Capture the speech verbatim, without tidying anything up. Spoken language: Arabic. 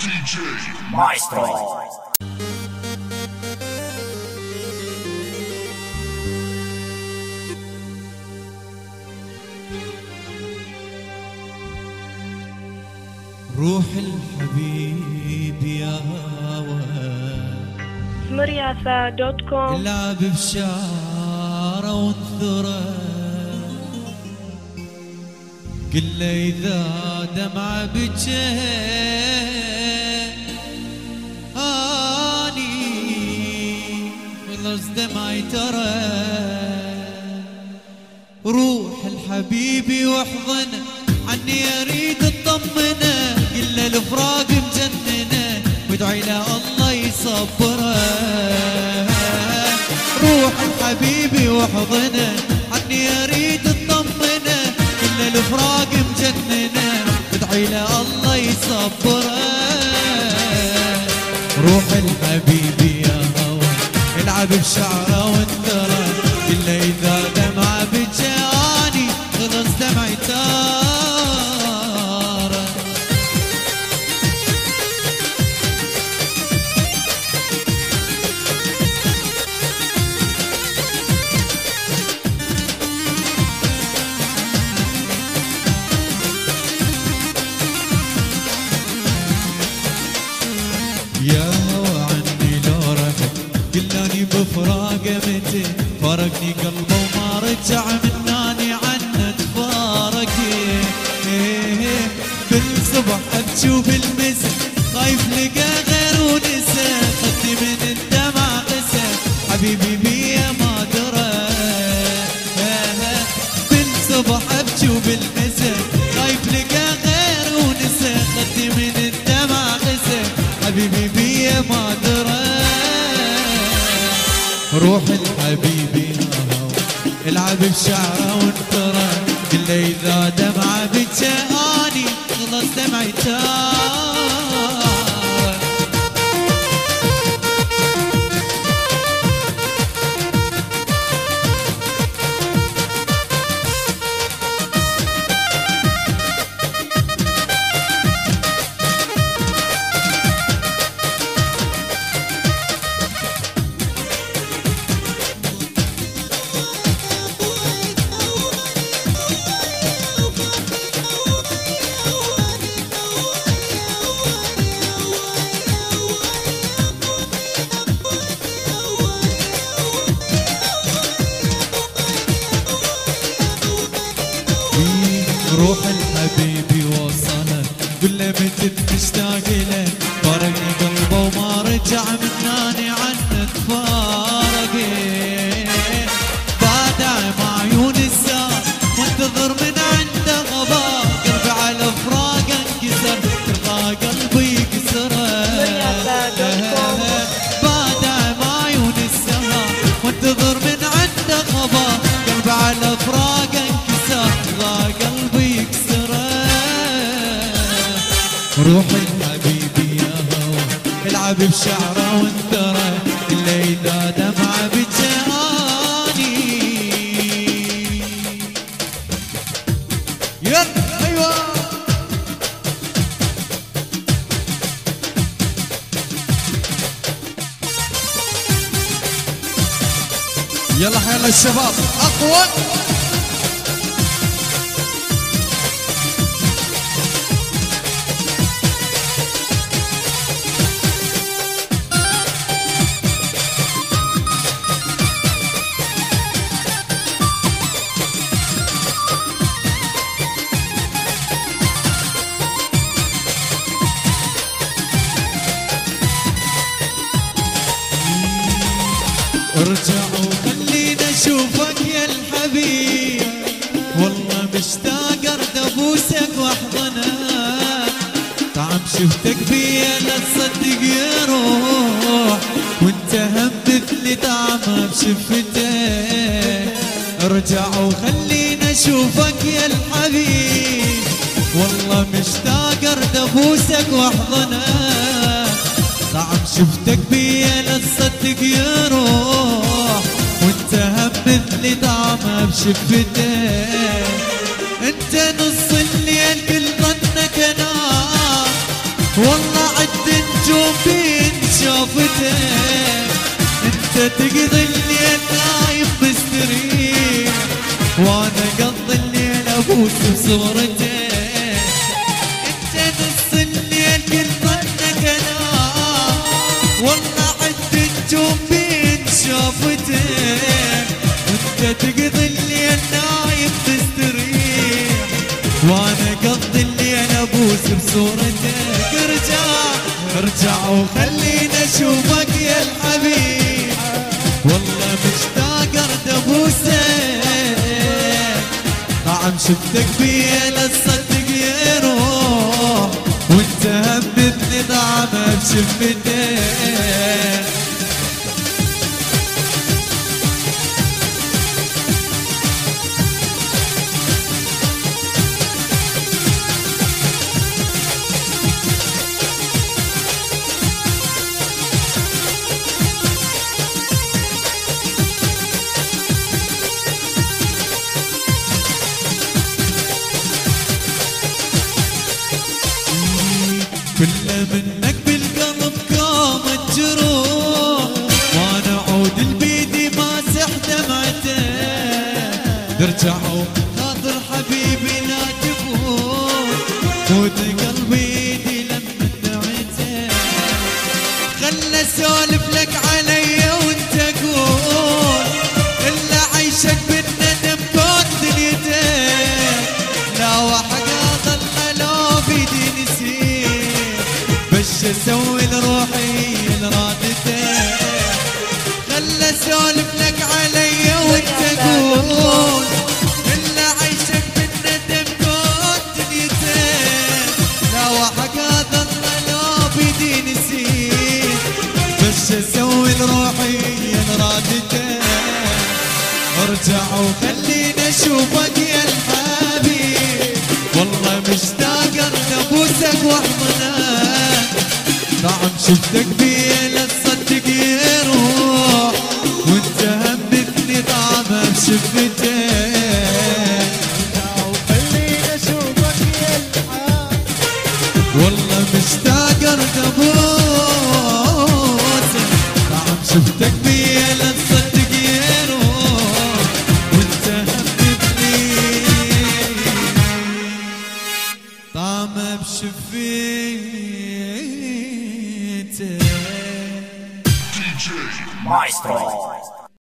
دي جي مايسترو. روح الحبيب يا هوى مرياثة دوت كوم. لعب بشعره وانثره كل إذا دمعة بجه اني خلص دمعي ترى. روح الحبيب واحضنه عني اريد اطمنه كل الفراق مجننه وادعي له الله يصبره. روح الحبيب واحضنه عني اريد اطمنه كل الفراق مجننه وادعي له الله يصبره. روح الحبيب يا هوى العب بشعره وانثره كل اذا دمعه بجاني خلص دمعي تاره. يا هوى عني لو رحت قلاني بفراقه متى فرقني قلبه وما رجع مناني عنه تفارق. بالصبح ابكي وبالمسا خايف لقى غير ونسى خدي من الدمع قسى حبيبي بيا ما درى. بالصبح ابكي وبالمسا خايف لقى غير ونسى خدي من الدمع قسى حبيبي بيا ما درى. روح الحبيب يا هوى العب بشعره وانثره كل اذا دمعه بجاني خلص دمعي تاره. روح الحبيب وصله قل له متى بتشتاق له فرقني قلبه وما رجع مناني عنه تفارق. بادع مع عيون السار وانتظر من عنده غبار قلبي على فراقه انكسر ترضى قلبي يكسره. بادع مع عيون السهر وانتظر من عنده غبار قلبي على فراقه انكسر ترضى قلبي يكسره. روح الحبيب يا هوى العب بشعره وانثره كل اذا دمعه بجاني. يلا ايوه يلا حيلا الشباب اقوى. ارجع وخلينا اشوفك يا الحبيب والله مشتاق ارد ابوسك واحضنك طعم شفتك بيا لا تصدق يا روح وانت هم مثلي طعمه بشفتك. ارجع وخلينا اشوفك يا الحبيب والله مشتاق ارد ابوسك واحضنك طعم شفتك بيا لا تصدق يا روح وانت هم مثلي طعمه بشفتك. انت نص الليل كل ظنك انا والله عد صورتك، انت تقضي الليل نايم مستريح، وانا قضي الليل ابوس بصورتك، انت نص الليل كل ظنك انام، والله عد النجوم بين شافتك، انت تقضي الليل نايم مستريح، وانا قضي الليل ابوس بصورتك، ارجع ارجع وخلينا اشوفك يا الحبيب، والله مشتاق ارد ابوسك، طعم شفتك بيا لا تصدق يا روح، وانت همتني طعمه بشفتك. كل منك بالقلب قامت جروح، وانا عود البيدي ماسح دمعتك، ترجع خاطر حبيبي لا تفوت، فوت قلبي ايدي لما دعيتك، خلنا اسولف لك علي وانت قول، الا عيشك بالندم كون دنيتك، لا وحق ظل لو بيدي نسيت، بش اسوي لروحي لرادتك، خلى اسولف لك علي وانت قول، الا عيشك بالندم كون دنيتك، لا وحق ظل لو بيدي نسيت، بش اسوي لروحي لرادتك، ارجع وخلينا اشوفك يا الحبيب، والله مشتاق ارد ابوسك واحضنك، طعم شفتك بيا لا تصدق يا روح، وانت همتني طعمه بشفتك، وخليني اشوفك يا الحبيب، والله مشتاق ارد ابوسك، طعم شفتك بيا لا تصدق يا روح، وانت همتني طعمه بشفتك. Maestro.